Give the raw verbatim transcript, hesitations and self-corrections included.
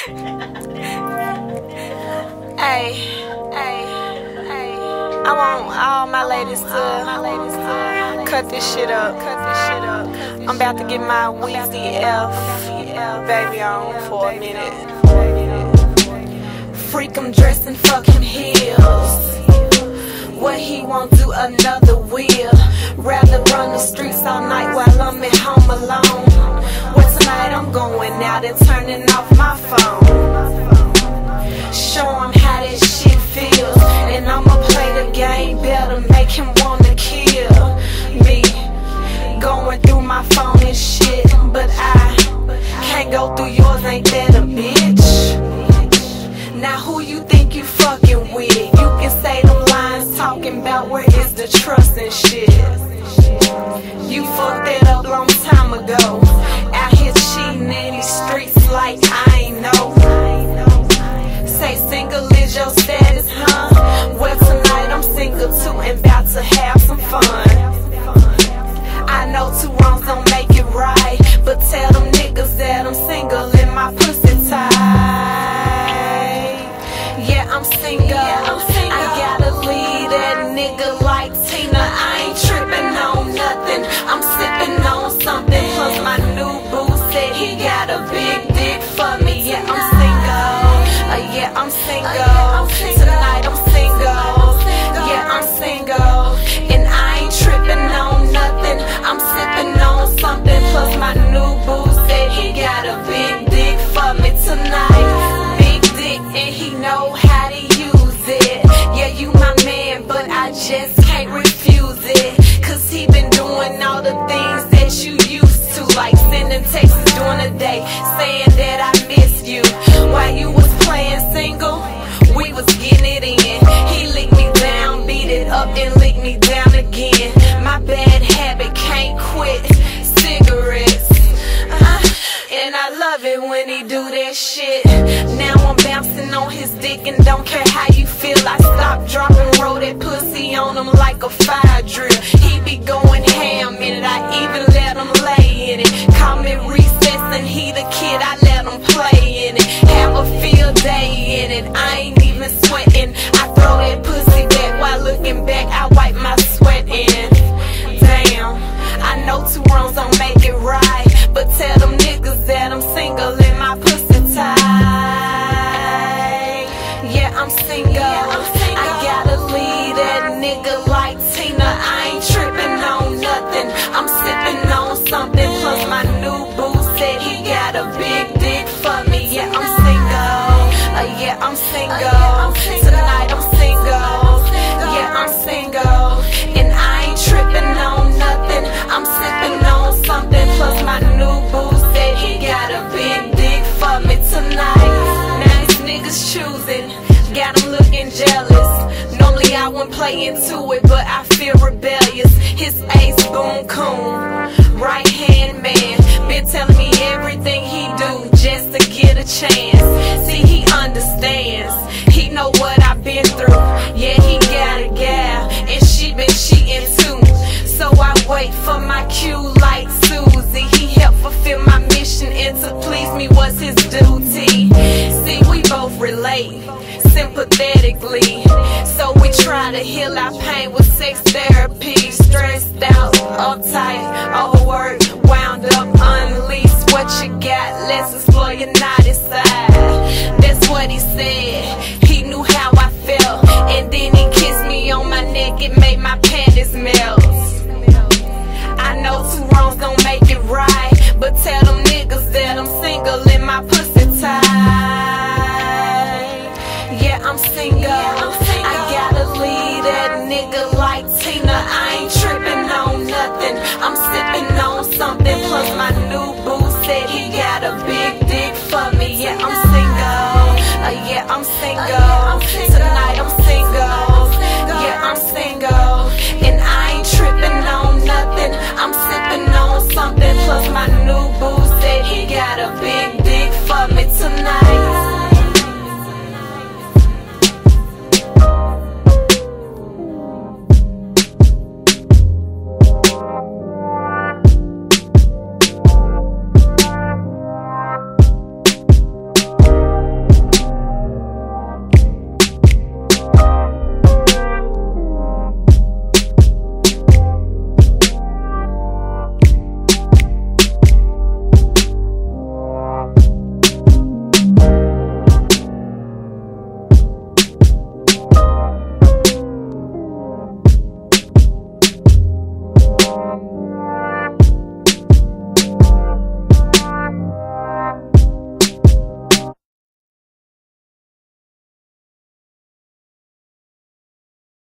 Hey, hey, hey. I want all my ladies to, my ladies to cut this shit up, cut this shit up. I'm about to get my Weezy F baby on for a minute. Freak him dressed in fucking heels. What he won't do another wheel. Rather run the streets all night while I'm at home alone. Well, tonight I'm going out and turning off my phone. Show him how that shit feels. And I'ma play the game better, make him wanna kill me. Going through my phone and shit, but I can't go through yours, ain't that a bitch? Now who you think you fucking with? You can say them lines talking about where is the trust and shit. You fucked that up long time ago. Out here cheating in these streets like I ain't know. Say single is your status, huh? Well, tonight I'm single too and about to have some fun. I know two wrongs don't make it right, but tell them niggas that I'm single and my pussy tight. Yeah, I'm single. Yeah, I'm single. I gotta leave that nigga like Tina. I ain't tripping on nothing. I'm sipping on something. Plus my new boo said he got a big dick for me. Yeah, I'm single. Uh, yeah, I'm single. Tonight I'm single. Yeah, I'm single. And I ain't tripping on nothing. I'm sipping on something. Plus my new boo said he got a big dick for me tonight. Big dick and he know how to use it. Yeah, you my man, but I just can't refuse it. Cause he been doing all the things that you used to. Like sending texts during the day saying that I miss you. While you was playing single, we was getting it in. He licked me down, beat it up, and licked me down again. My bad habit, can't quit. Cigarettes, uh, and I love it when he do that shit. Now I'm bouncing on his dick and don't care how you feel. I stop, drop, and roll that pussy on him like a fire drill. He be going ham in it, I even let him lay in it. Call me recess and he the kid, I let him play in it. Have a field day in it, I ain't even sweating. I throw that pussy back while looking back, I wipe my sweat in. Damn, I know two wrongs don't make it right, but tell them niggas that I'm single and my pussy tight. Yeah, I'm single. I gotta leave that nigga like Tina. I ain't tripping on nothing. I'm sipping on something. Plus my new boo said he got a big dick for me. Yeah, I'm single. Uh, yeah, I'm single. Tonight I'm single. Yeah, I'm single. And I ain't tripping on nothing. I'm sipping on something. Plus my new boo said he got a big dick for me tonight. Now these niggas choosing, got him looking jealous. Normally I wouldn't play into it, but I feel rebellious. His ace boom coon, right hand man, been telling me everything he do just to get a chance. See, he understands, he know what I've been through. Yeah, he got a gal, and she been cheating too. So I wait for my cue like Susie. He helped fulfill my mission, and to please me was his duty. See, we both relate sympathetically, so we try to heal our pain with sex therapy. Stressed out, uptight, overworked, wound up, unleashed. What you got? Let's explore your naughty side. That's what he said. He knew how I felt, and then he kissed me on my neck. It made my panties melt. I know two wrongs don't make it right, but tell them niggas that I'm single and my pussy tight. Yeah, I'm single. I gotta leave that nigga like Tina. I ain't tripping on nothing. I'm sipping on something. Plus my new boo said he got a big dick for me. Yeah, I'm